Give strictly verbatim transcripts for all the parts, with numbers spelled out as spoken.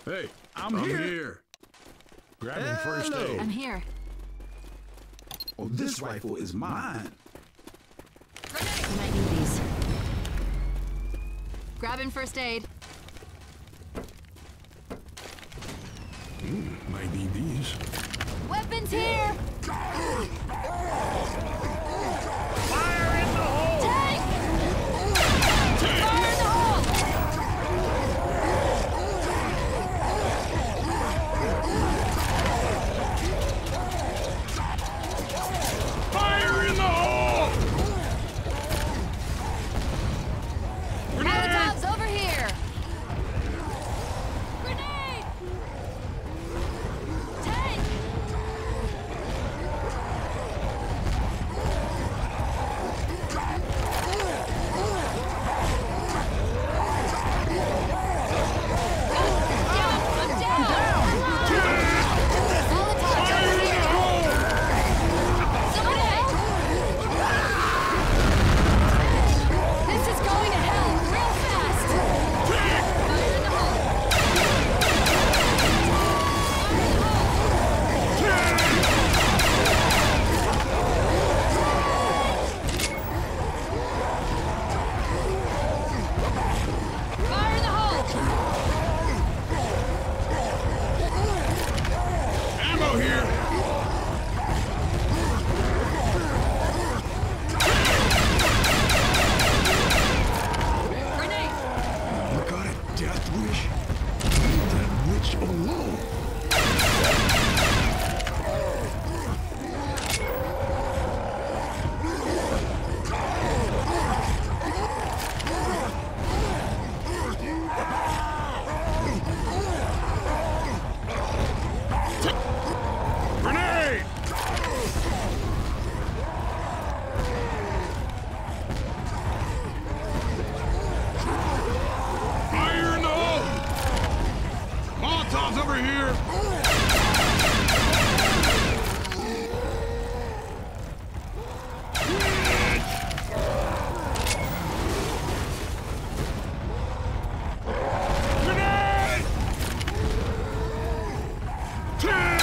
Hey, I'm, I'm here. here. Grabbing first aid. I'm here. Oh, this rifle is mine. You might need these. Grabbing first aid. Mm, might need these. Weapons here! Fire in the hole! Tank! Fire in the hole! Fire in the hole! Molotovs over here! Grenade! Tank! I'm down! Molotovs over here! Somebody help! This is going to hell real fast! Fire in the hole! Fire in the hole! Ammo here! Grenade! You got a death wish? Leave that witch alone. Grenade! Fire in the hole! Molotovs over here! Grenade! Tank!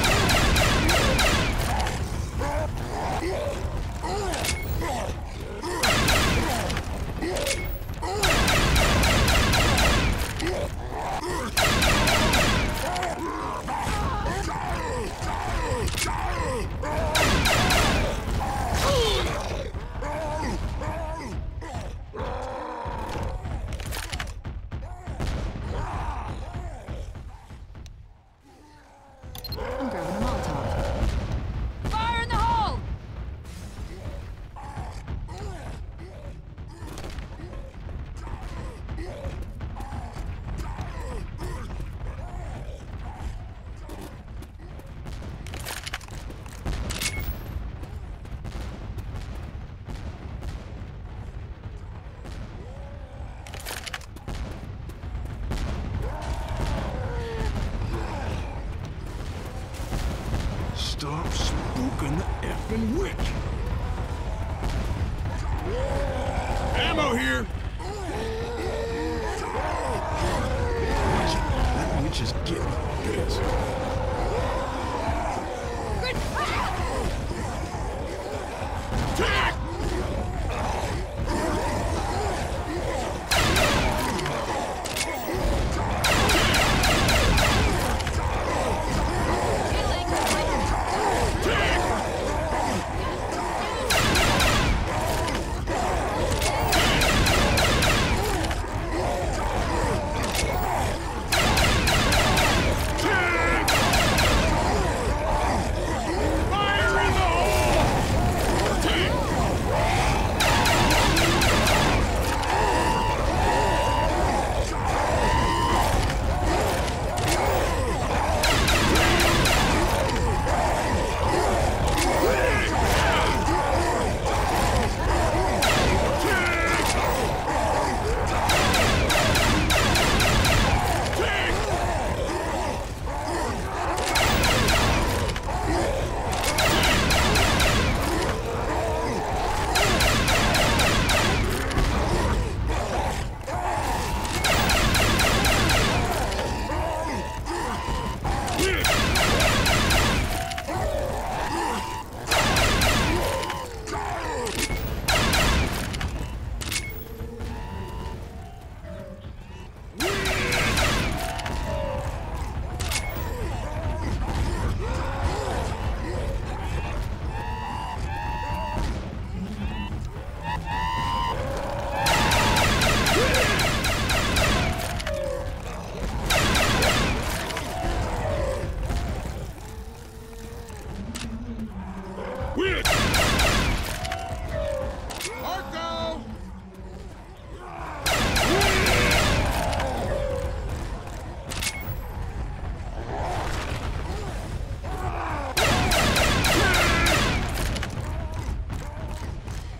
I'm grabbing a Molotov. Fire in the hole! Stop spooking the effing witch. Ammo here! Watch it. That witch is getting pissed. Tank! Tank!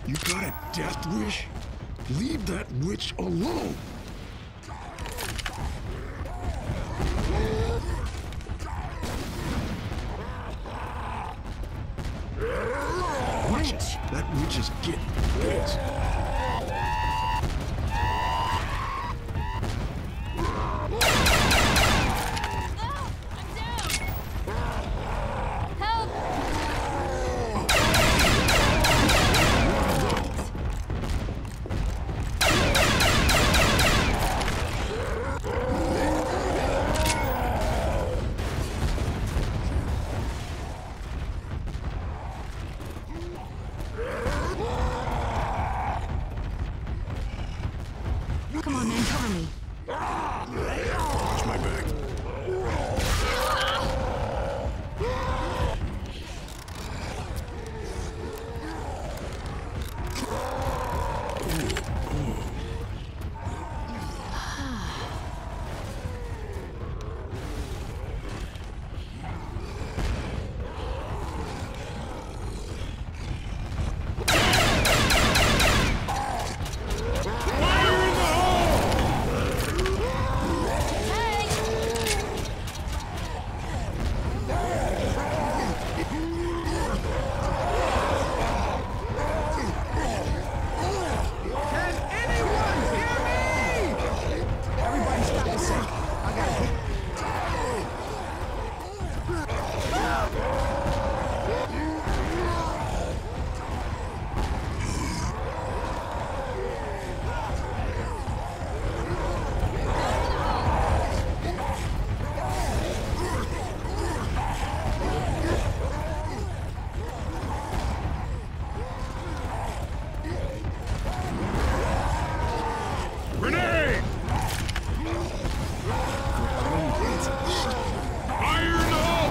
You got a death wish? Leave that witch alone! Watch it! That witch is getting pissed. Come on, man, cover me. Watch my back. Grenade! Fire in the hole!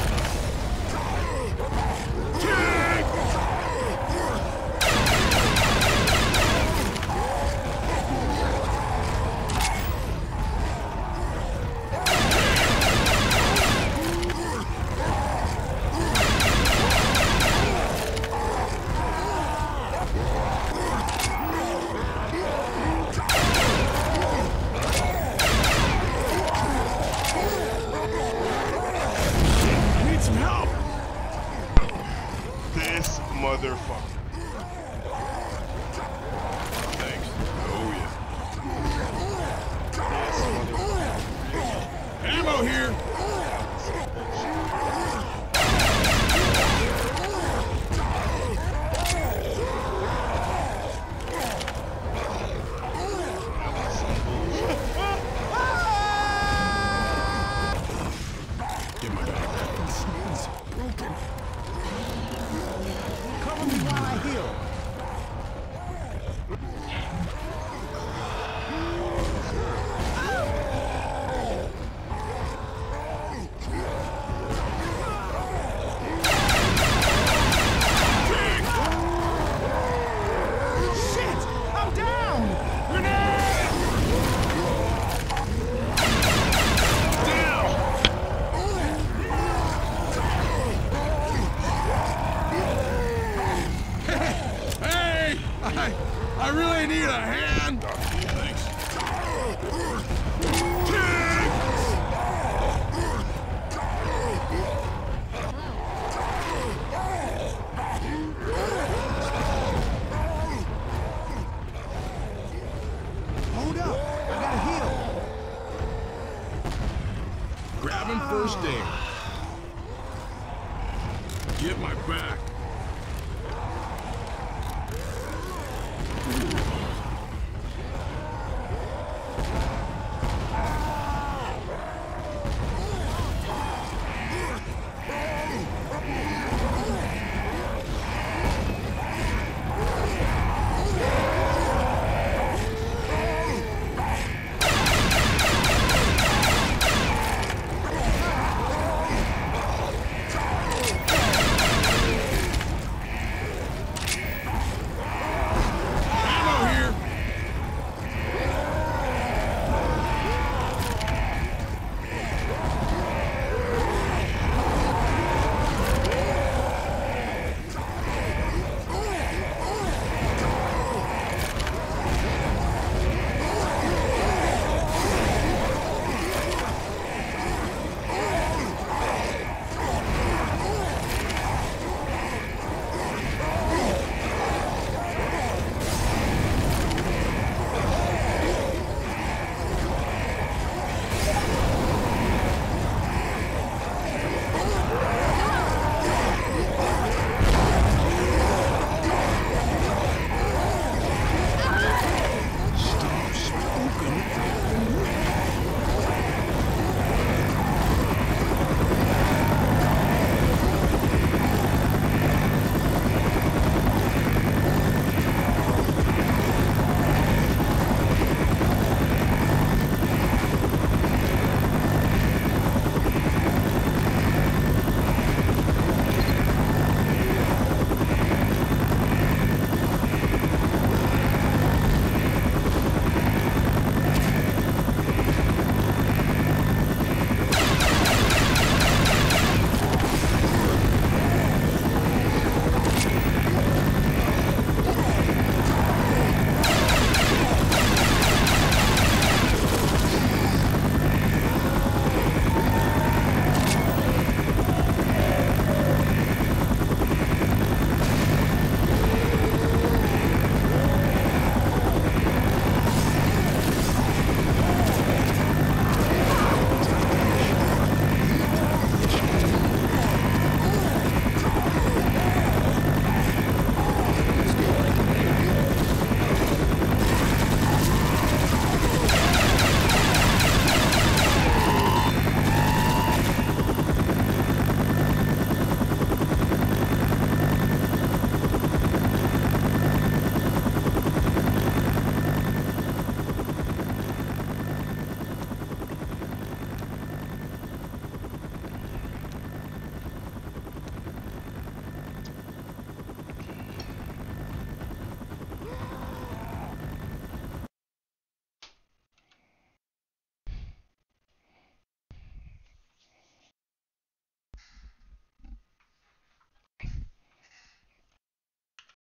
Kick! Need some help! This motherfucker. Thanks. Oh yeah. This motherfucker. Ammo here! Get my back. It's broken. Cover me while I heal. Shit! I'm down! Hey! I, I really need a hand! Thanks. Hold up! I gotta heal. Grab him first aid.